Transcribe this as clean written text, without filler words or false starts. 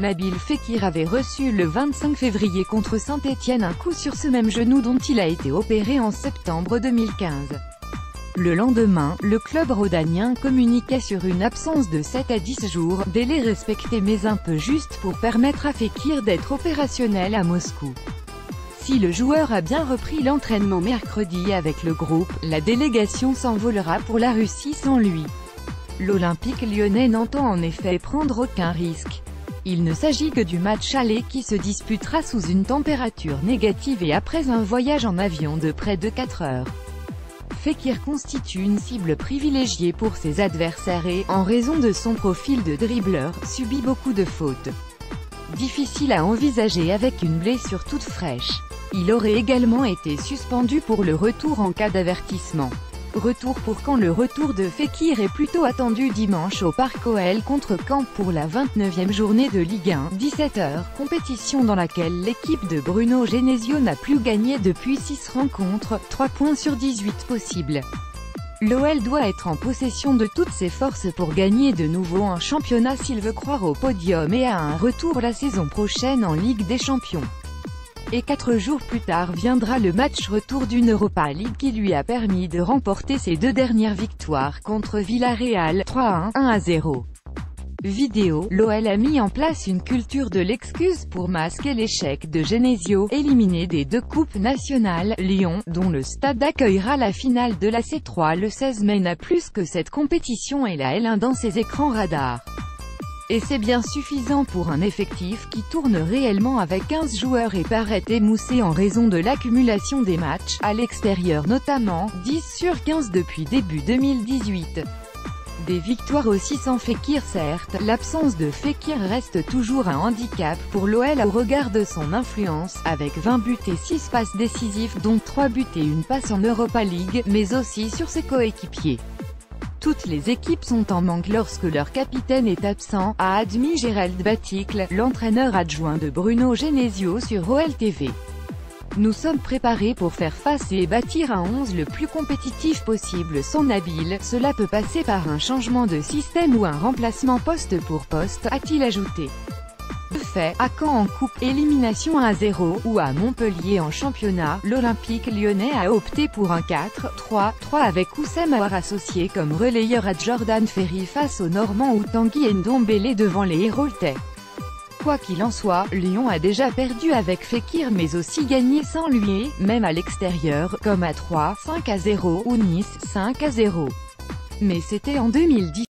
Nabil Fekir avait reçu le 25 février contre Saint-Étienne un coup sur ce même genou dont il a été opéré en septembre 2015. Le lendemain, le club rhodanien communiquait sur une absence de 7 à 10 jours, délai respecté mais un peu juste pour permettre à Fekir d'être opérationnel à Moscou. Si le joueur a bien repris l'entraînement mercredi avec le groupe, la délégation s'envolera pour la Russie sans lui. L'Olympique lyonnais n'entend en effet prendre aucun risque. Il ne s'agit que du match aller qui se disputera sous une température négative et après un voyage en avion de près de 4 heures. Fekir constitue une cible privilégiée pour ses adversaires et, en raison de son profil de dribbleur, subit beaucoup de fautes. Difficile à envisager avec une blessure toute fraîche. Il aurait également été suspendu pour le retour en cas d'avertissement. Retour pour quand? Le retour de Fekir est plutôt attendu dimanche au Parc OL contre Caen pour la 29e journée de Ligue 1, 17h, compétition dans laquelle l'équipe de Bruno Genesio n'a plus gagné depuis 6 rencontres, 3 points sur 18 possibles. L'OL doit être en possession de toutes ses forces pour gagner de nouveau un championnat s'il veut croire au podium et à un retour la saison prochaine en Ligue des Champions. Et 4 jours plus tard viendra le match retour d'une Europa League qui lui a permis de remporter ses 2 dernières victoires contre Villarreal, 3-1, 1-0. Vidéo, l'OL a mis en place une culture de l'excuse pour masquer l'échec de Genesio, éliminé des 2 coupes nationales. Lyon, dont le stade accueillera la finale de la C3 le 16 mai, n'a plus que cette compétition et la L1 dans ses écrans radars. Et c'est bien suffisant pour un effectif qui tourne réellement avec 15 joueurs et paraît émoussé en raison de l'accumulation des matchs, à l'extérieur notamment, 10 sur 15 depuis début 2018. Des victoires aussi sans Fekir certes, l'absence de Fekir reste toujours un handicap pour l'OL au regard de son influence, avec 20 buts et 6 passes décisives dont 3 buts et une passe en Europa League, mais aussi sur ses coéquipiers. Toutes les équipes sont en manque lorsque leur capitaine est absent, a admis Gérald Baticle, l'entraîneur adjoint de Bruno Genesio sur OL TV. Nous sommes préparés pour faire face et bâtir un 11 le plus compétitif possible sans Nabil, cela peut passer par un changement de système ou un remplacement poste pour poste, a-t-il ajouté. De fait, à Caen en coupe, élimination 1-0, ou à Montpellier en championnat, l'Olympique lyonnais a opté pour un 4-3-3 avec Oussem Aouar associé comme relayeur à Jordan Ferry face aux Normands ou Tanguy Ndombele devant les Héraultais. Quoi qu'il en soit, Lyon a déjà perdu avec Fekir mais aussi gagné sans lui, même à l'extérieur, comme à 3, 5-0, ou Nice, 5-0. Mais c'était en 2010.